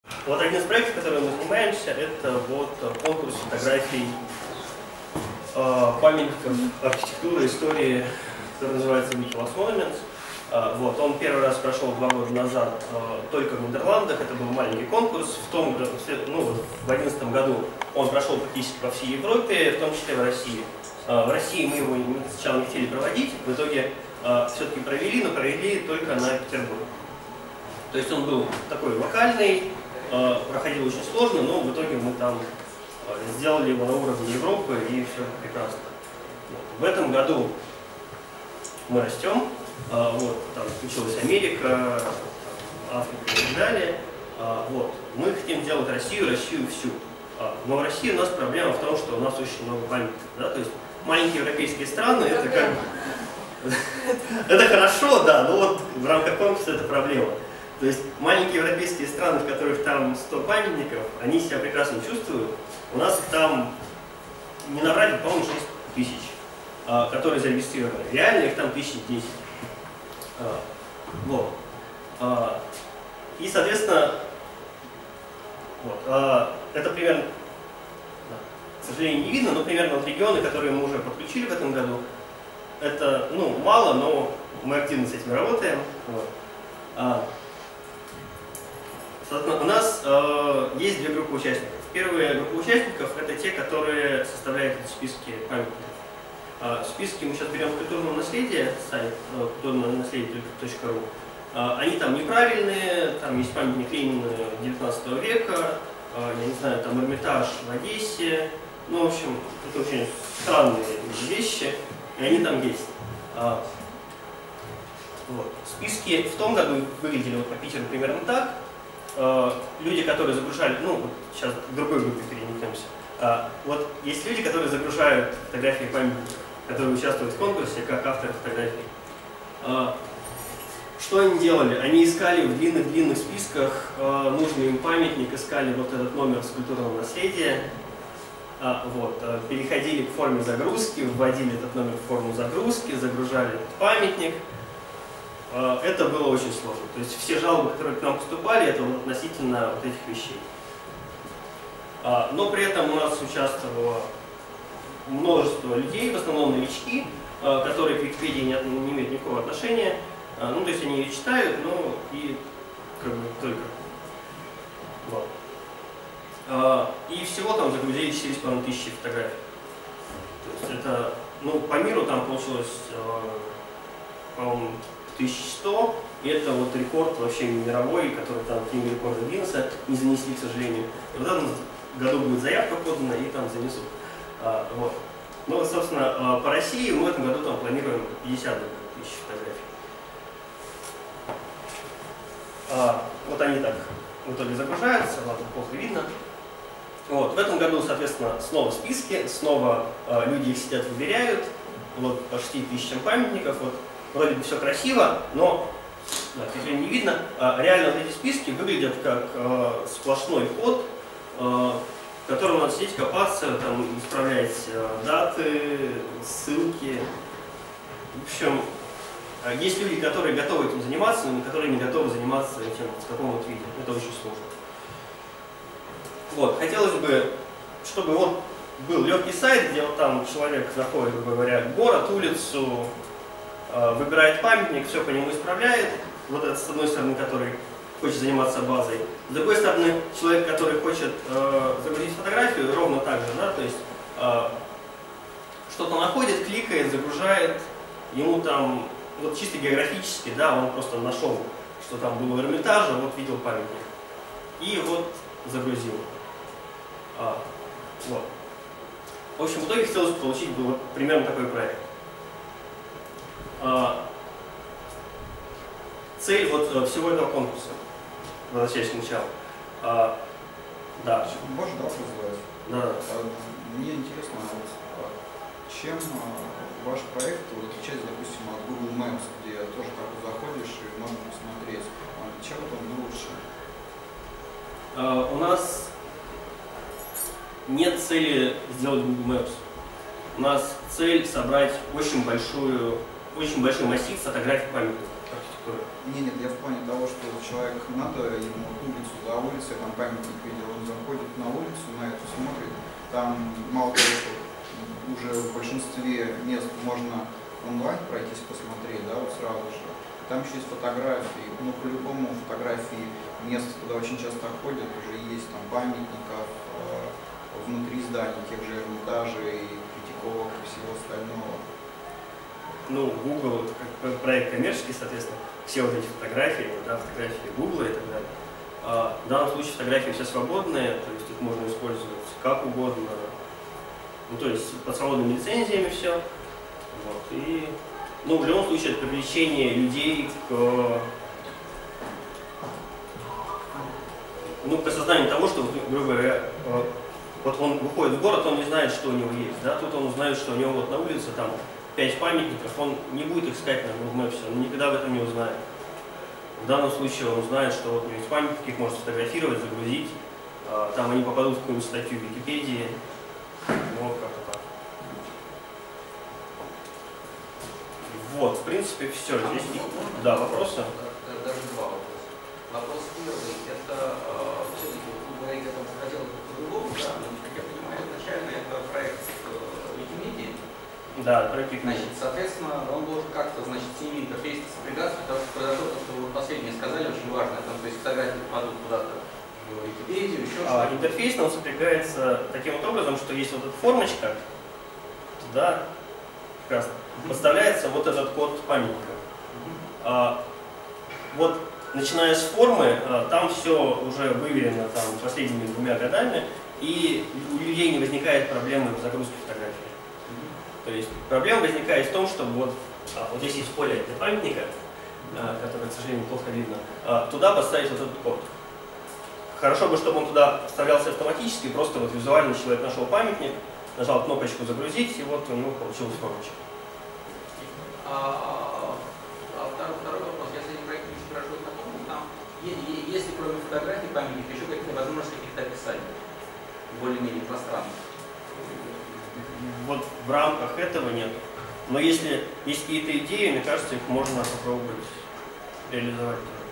Вот один из проектов, который мы занимаемся, это вот конкурс фотографий памятников архитектуры, истории, который называется Wiki Lost Monuments. Вот, он первый раз прошел 2 года назад только в Нидерландах, это был маленький конкурс. В том году, в 2011 году он прошел практически по всей Европе, в том числе в России. В России мы его сначала не хотели проводить, в итоге все-таки провели, но провели только на Петербург. То есть он был такой локальный, проходил очень сложно, но в итоге мы там сделали его на уровне Европы, и все прекрасно. В этом году мы растем, вот, там включилась Америка, Африка и так далее. Вот. Мы хотим сделать Россию всю. Но в России у нас проблема в том, что у нас очень много памятников. Да? То есть маленькие европейские страны, это как это хорошо, да, но вот в рамках конкурса это проблема. То есть маленькие европейские страны, в которых там 100 памятников, они себя прекрасно чувствуют. У нас их там, не наврать, по-моему, 6 тысяч, которые зарегистрированы. Реально их там 1010. Вот. И, соответственно, вот, это примерно, к сожалению, не видно, но примерно вот регионы, которые мы уже подключили в этом году, это, ну, мало, но мы активно с этим работаем. Вот. Соответственно, у нас есть 2 группы участников. Первая группа участников – это те, которые составляют эти списки памятников. Списки мы сейчас берем с культурного наследия, сайт культурнонаследие.ру. Они там неправильные, там есть памятник Ленина 19 века, я не знаю, там Эрмитаж в Одессе. Ну, в общем, это очень странные вещи, и они там есть. Вот. Списки в том году выглядели вот по Питеру примерно так. Люди, которые загружали, ну, вот сейчас к другой группе перенесемся. Вот есть люди, которые загружают фотографии памятников, которые участвуют в конкурсе как авторы фотографий. Что они делали? Они искали в длинных списках нужный им памятник, искали вот этот номер с культурного наследия, вот, переходили к форме загрузки, вводили этот номер в форму загрузки, загружали этот памятник. Это было очень сложно. То есть все жалобы, которые к нам поступали, это вот относительно вот этих вещей. Но при этом у нас участвовало множество людей, в основном новички, которые к Википедии не имеют никакого отношения. Ну, то есть они ее читают, но и как бы только. Вот. И всего там загрузили 4,5 тысячи фотографий. То есть это, ну, по миру там получилось, по-моему, 1100, и это вот рекорд вообще мировой, который там в книгу рекордов Гиннесса не занесли, к сожалению. И в этом году будет заявка подана, и там занесут. Вот. Ну, собственно, по России мы в этом году там планируем 50 тысяч фотографий. Вот они так в итоге загружаются, ладно, плохо видно. Вот. В этом году, соответственно, снова списки, снова люди их сидят, выбирают, вот по 6 тысячам памятников. Вот. Вроде бы все красиво, но, да, к сожалению, не видно. Реально вот эти списки выглядят как сплошной код, в котором надо сидеть, копаться, там, исправлять даты, ссылки. В общем, есть люди, которые готовы этим заниматься, но которые не готовы заниматься этим в таком-то виде. Это очень сложно. Вот. Хотелось бы, чтобы вот был легкий сайт, где вот там человек заходит, грубо говоря, город, улицу, выбирает памятник, все по нему исправляет. Вот это с одной стороны, который хочет заниматься базой. С другой стороны, человек, который хочет загрузить фотографию, ровно так же, да, то есть что-то находит, кликает, загружает, ему там, вот чисто географически, да, он просто нашел, что там было в Эрмитаже, вот видел памятник. И вот загрузил. Вот. В общем, в итоге хотелось бы получить вот примерно такой проект. Цель вот всего этого конкурса, возвращаясь к началу. Да. Можешь вопрос задать? Да. Мне интересно, чем ваш проект отличается, допустим, от Google Maps, где тоже как бы заходишь и можно посмотреть. Чем это лучше? У нас нет цели сделать Google Maps. У нас цель собрать очень большой массив фотографий памятников архитектуры. архитектуры. Нет, я в плане того, что человек надо ему улицу за улицей, там памятник видел, он заходит на улицу, на это смотрит, там мало того, что уже в большинстве мест можно онлайн пройтись, посмотреть, да, вот сразу же. Там еще есть фотографии, ну по-любому фотографии мест, куда очень часто ходят, уже есть там памятников внутри зданий, тех же Эрмитажей, Третьяковок и всего остального. Ну, Google, как проект коммерческий, соответственно, все вот эти фотографии, да, фотографии Google и так далее. В данном случае фотографии все свободные, то есть их можно использовать как угодно, ну, то есть под свободными лицензиями все. Вот, и, ну, в любом случае, это привлечение людей к осознанию того, что, грубо говоря, вот он выходит в город, он не знает, что у него есть, да, тут он узнает, что у него вот на улице там 5 памятников, он не будет их искать на Google Maps, он никогда об этом не узнает. В данном случае он узнает, что вот у него есть памятники, их можно сфотографировать, загрузить, там они попадут в какую-нибудь статью в Википедии, вот как-то так. Вот, в принципе, все. Здесь, да, вопросы? Даже два вопроса. Вопрос первый, это все-таки, вы говорите, это хотелось бы по-другому, да, но, как я понимаю, изначально это проект Wikimedia. Да, проект Wikimedia. Значит, соответственно, он должен как-то, значит, с ними интерфейс сопрягаться, потому что произошло то, что вы последнее сказали, очень важно, там, то есть фотографии попадут куда-то в Википедию, еще что-то. Интерфейс он сопрягается таким вот образом, что есть вот эта формочка, туда как раз подставляется вот этот код памятника. Вот начиная с формы, там все уже выверено там, последними 2 годами, и у людей не возникает проблемы в загрузке фотографий. То есть проблема возникает в том, что вот здесь есть поле для памятника, которое, к сожалению, плохо видно, туда поставить вот этот код. Хорошо бы, чтобы он туда вставлялся автоматически, просто вот визуально человек нашел памятник, нажал кнопочку «Загрузить», и вот у него получилась формочка. Второй вопрос, я с этим проектом еще хорошо знаком, там, если кроме фотографий памятника, еще какие-то возможности каких-то описаний, более-менее пространных? Вот в рамках этого нет. Но если есть какие-то идеи, мне кажется, их можно попробовать реализовать.